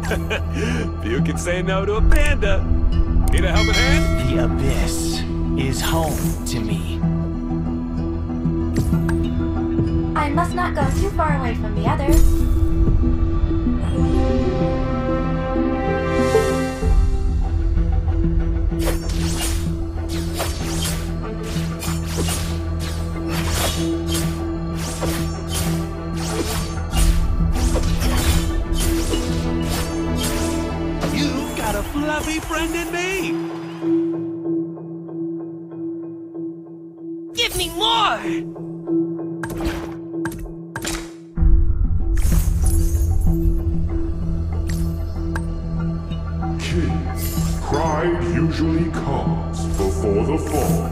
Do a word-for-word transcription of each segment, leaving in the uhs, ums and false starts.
Few can say no to a panda. Need a helping hand? The Abyss is home to me. I must not go too far away from the others. You've got a fluffy friend in me. Give me more! Pride usually comes before the fall.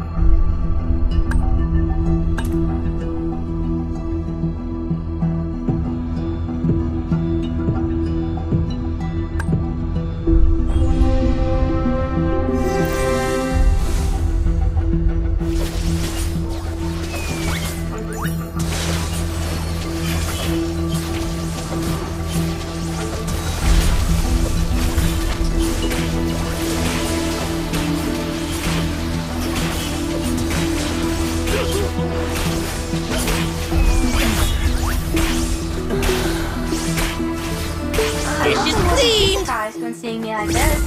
Surprised when seeing me like this.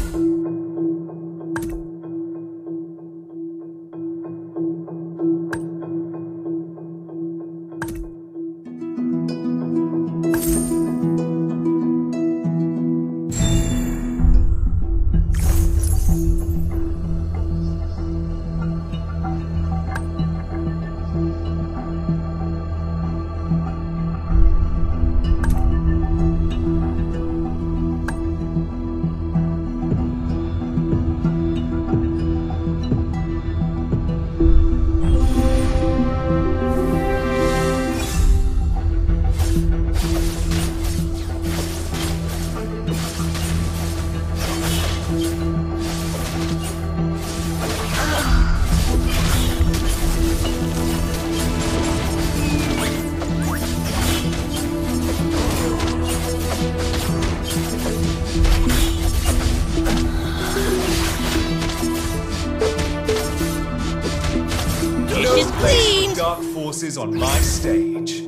Place the dark forces on my stage.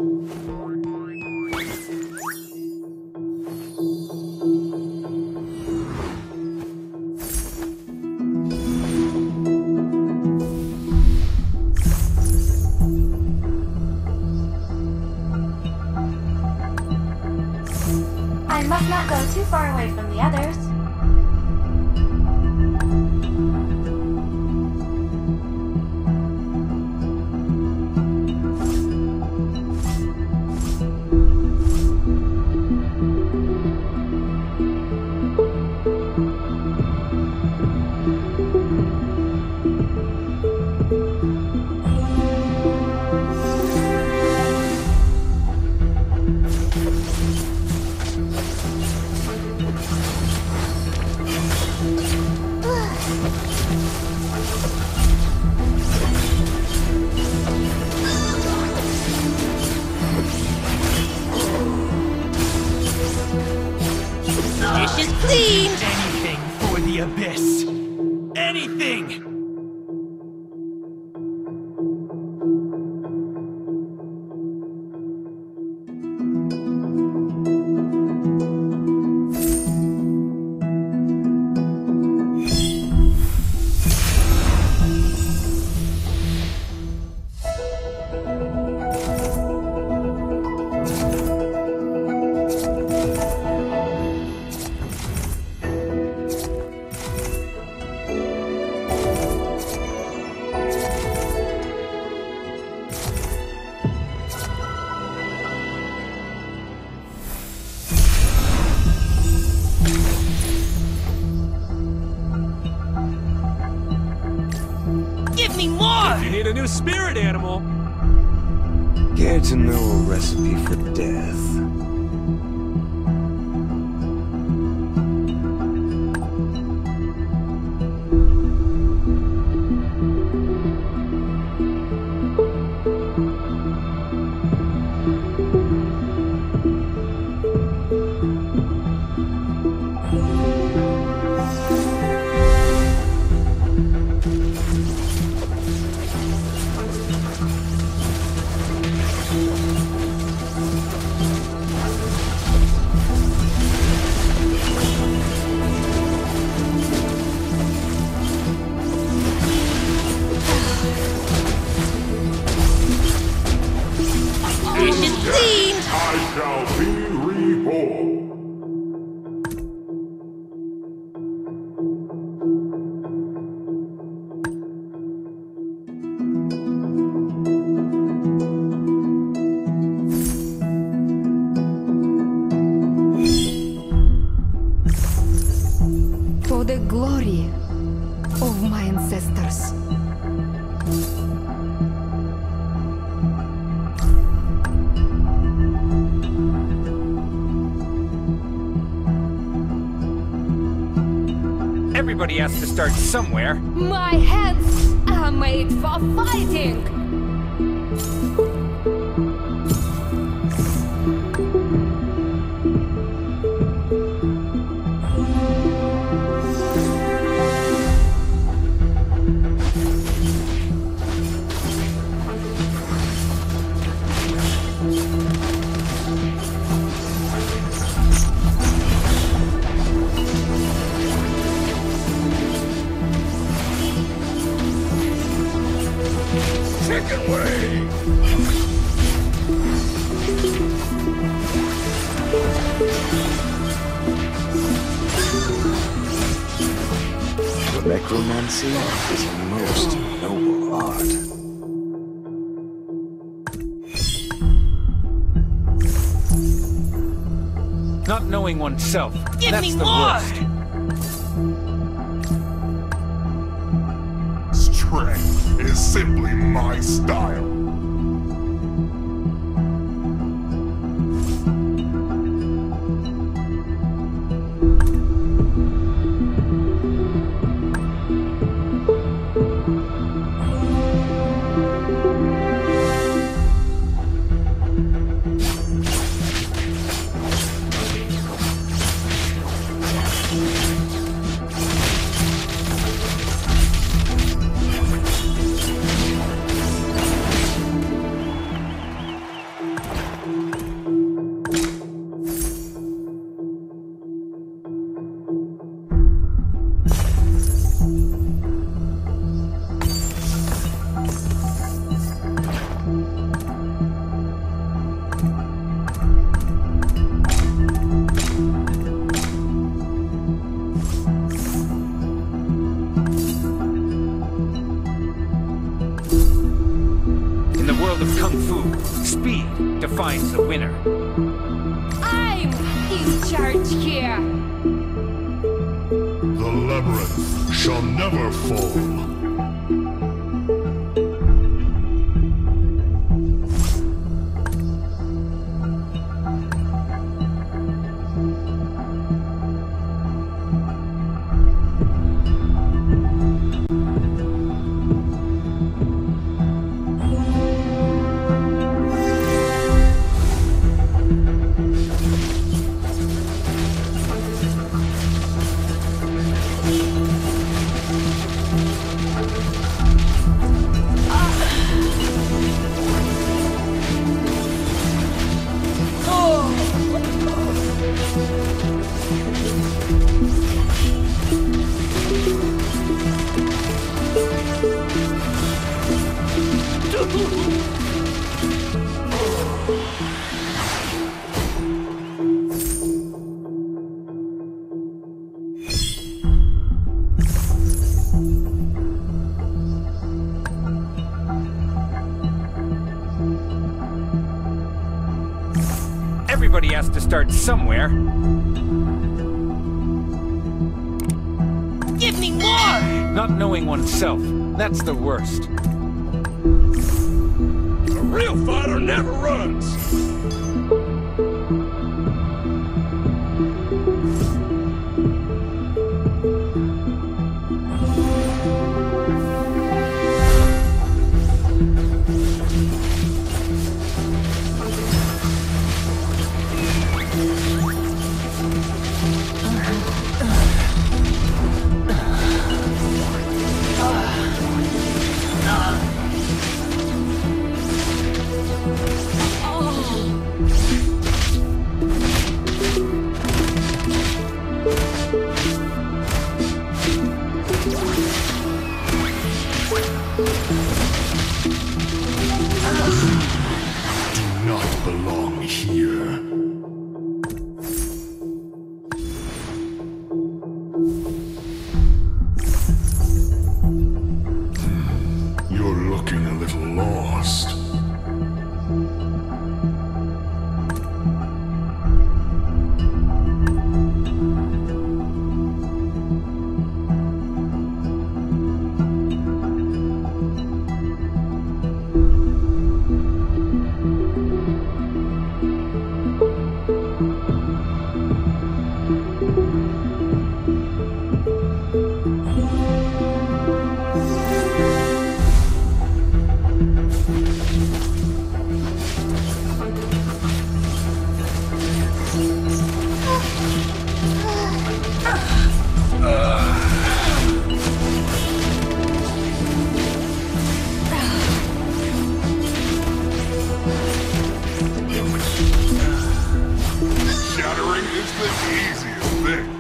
I must not go too far away from the others. Dishes clean! Anything for the Abyss! Anything! Give me more! You need a new spirit animal. Care to know a recipe for death? Everybody has to start somewhere. My hands are made for fighting! Chicken wing! Necromancy is a most noble art. Not knowing oneself. Give That's me the more! worst. Strength is simply my style. Defines the winner. I'm in charge here! The labyrinth shall never fall. Everybody has to start somewhere. Give me more! Not knowing oneself. That's the worst. A real fighter never runs. Oh. It's the easiest thing.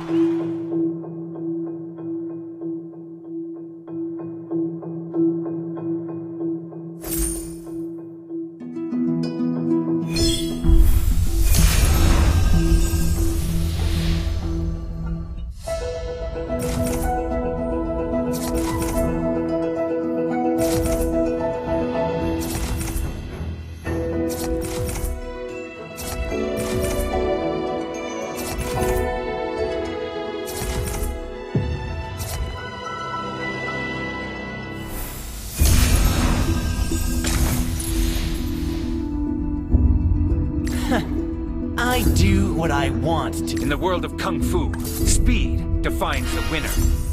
I do what I want to. In the world of Kung Fu, speed defines the winner.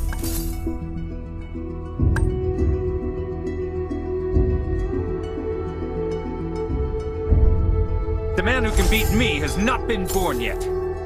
The man who can beat me has not been born yet.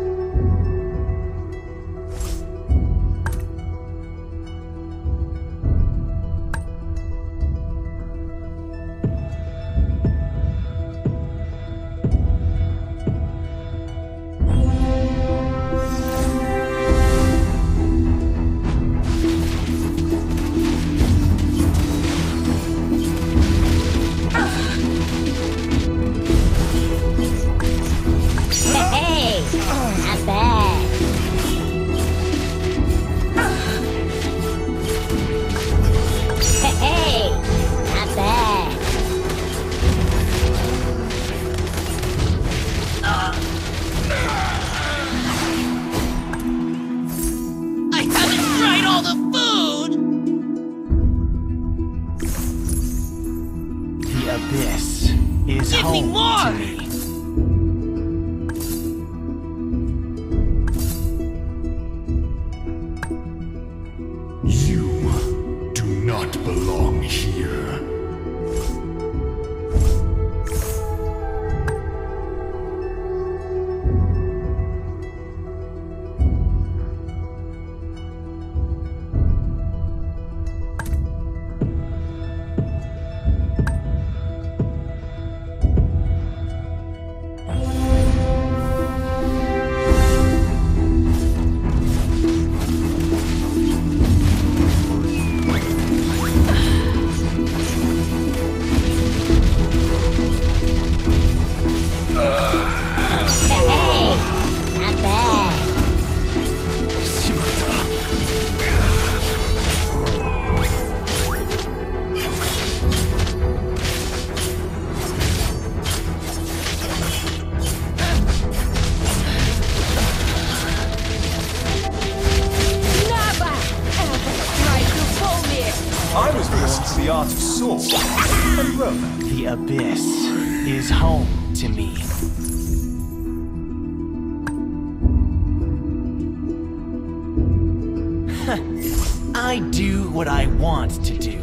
Abyss is Give me home more! to me. You do not belong here. I was born to the art of sword and romance. The Abyss is home to me. I do what I want to do.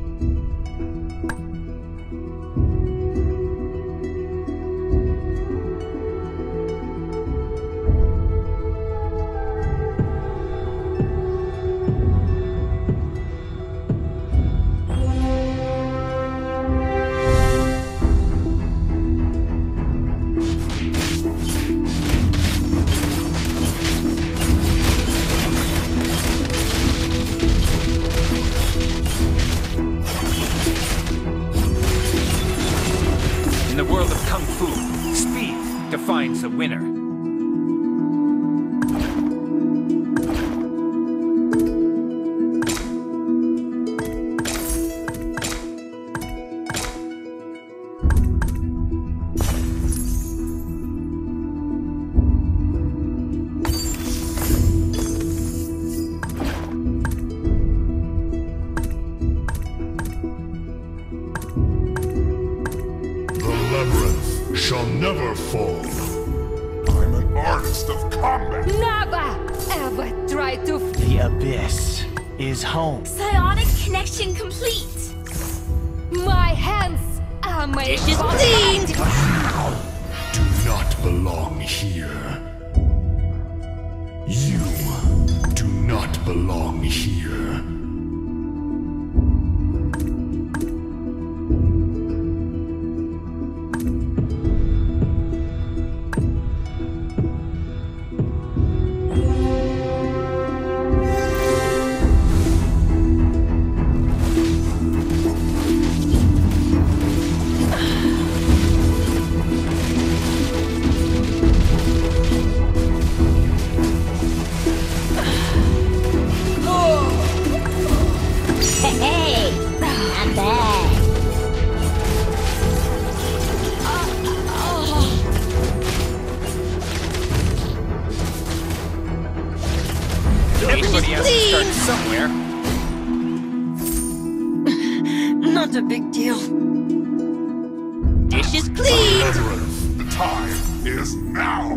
In the world of Kung Fu, speed defines the winner. Labyrinth shall never fall. I'm an artist of combat. Never ever try to. The Abyss is home. Psionic connection complete. My hands are made Just for. bleed. Do not belong here. You do not belong here. Everybody has to start somewhere. Not a big deal. Dish is clean. Labyrinth, the time is now.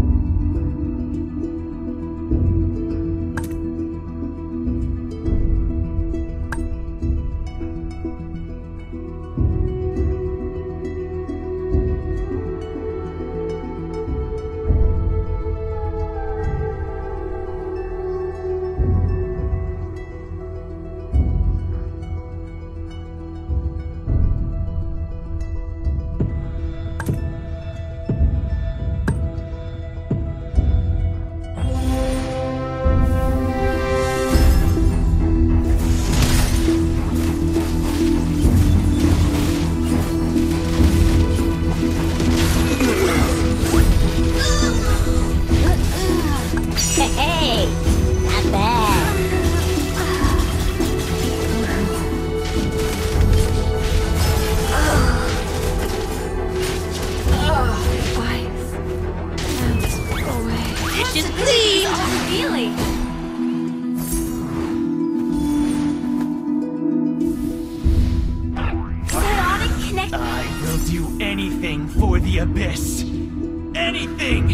For the abyss. Anything!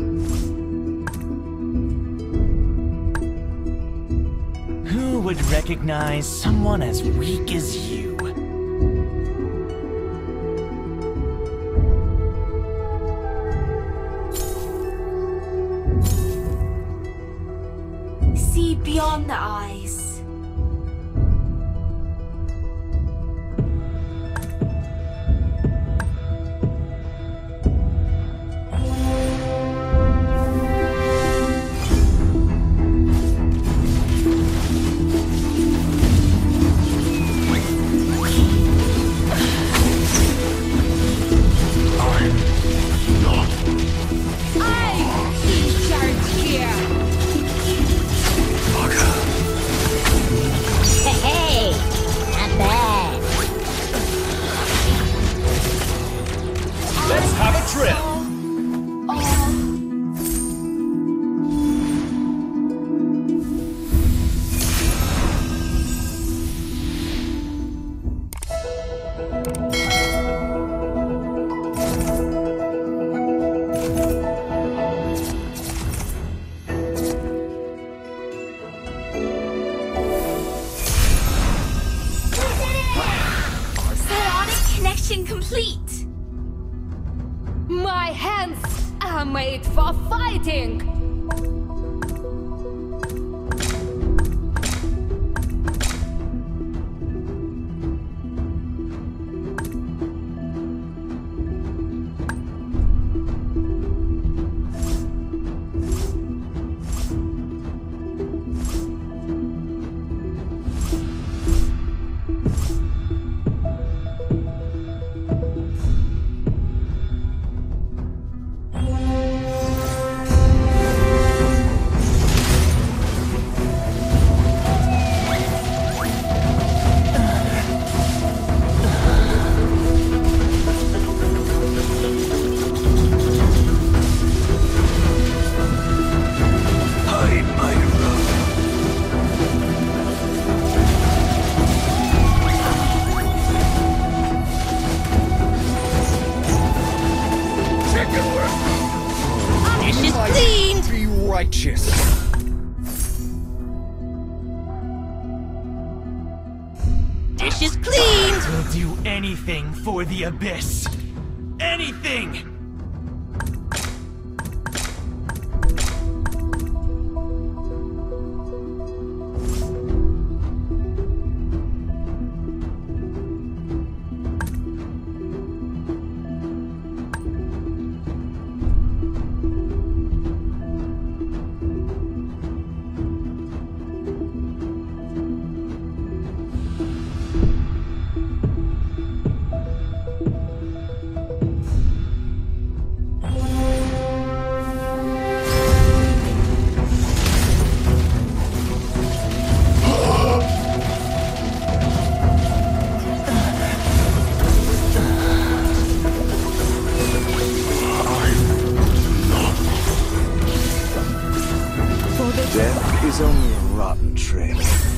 Who would recognize someone as weak as you? See beyond the eyes. Complete! My hands are made for fighting! Righteous. Dish is clean! We'll do anything for the abyss. Anything! is only a rotten trick.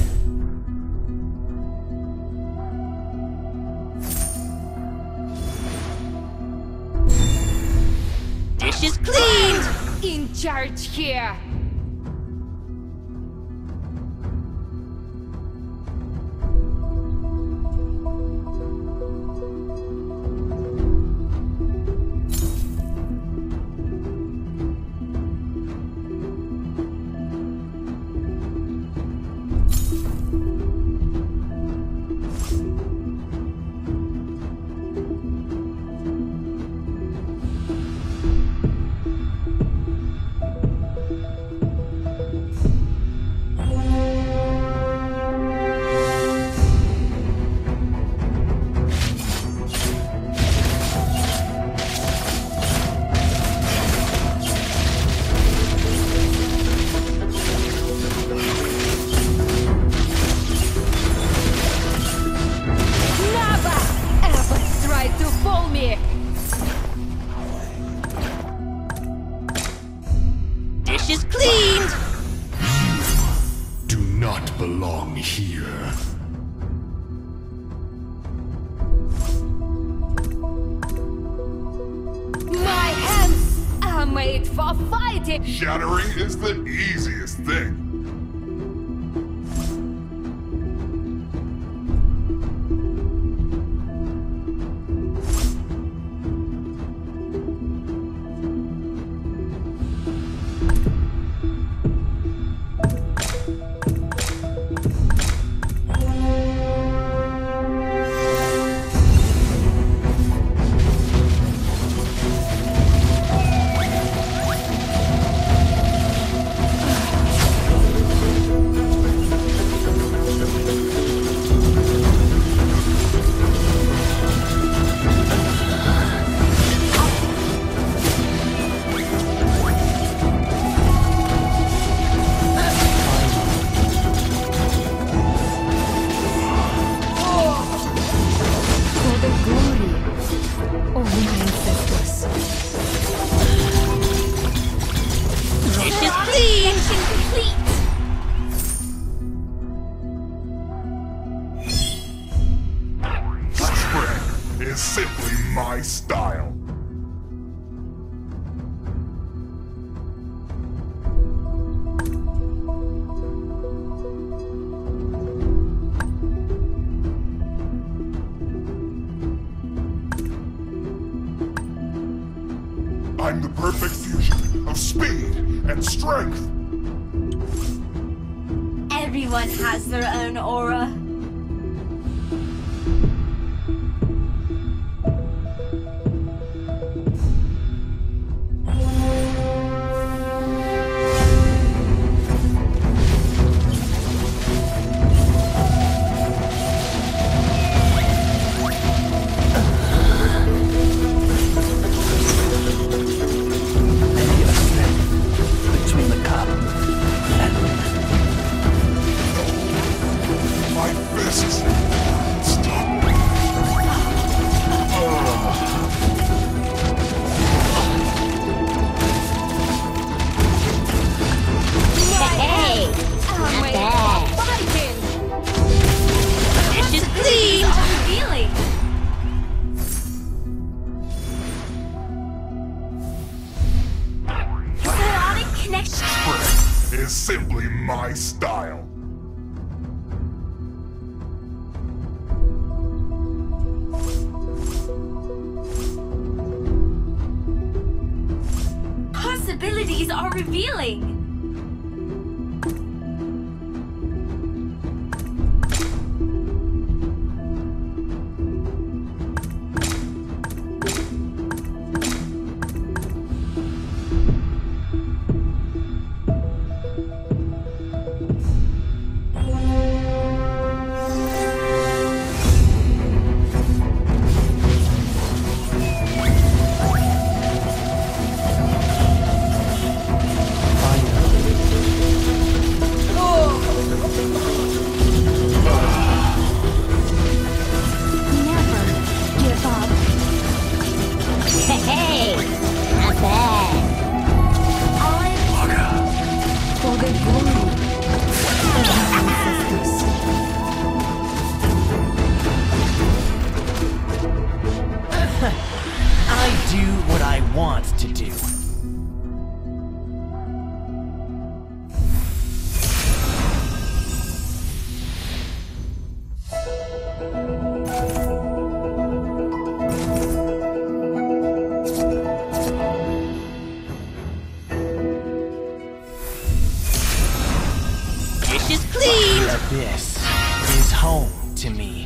Dishes cleaned! In charge here! Dishes cleaned! Do not belong here. My hands are made for fighting! Shattering is the easiest thing. Is simply my style. I'm the perfect fusion of speed and strength. Everyone has their own aura. Is simply my style. Possibilities are revealing. abyss is home to me.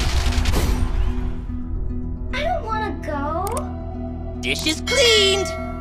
I don't want to go. Dishes cleaned!